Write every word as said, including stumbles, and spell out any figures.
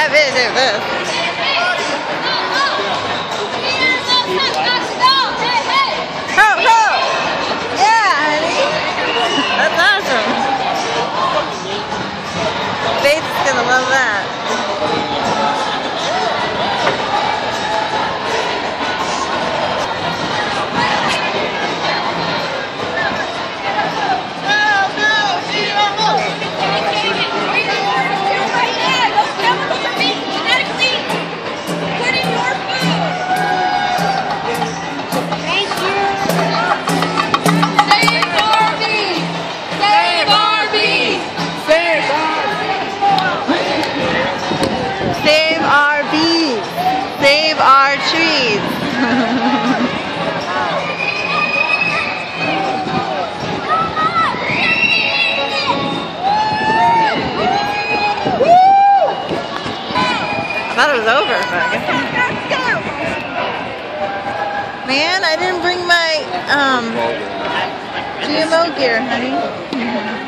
I've been doing this. Ho, ho! Yeah, honey. That's awesome. Faith's gonna love that. Save our bees. Save our trees. I thought it was over, but I guess. Man, I didn't bring my um, G M O gear, honey.